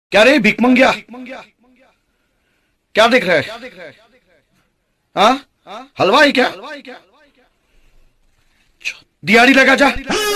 क्या रे भिक मंगिया, क्या देख रहा है? हाँ, हलवाई क्या? दिहाड़ी लगा जा।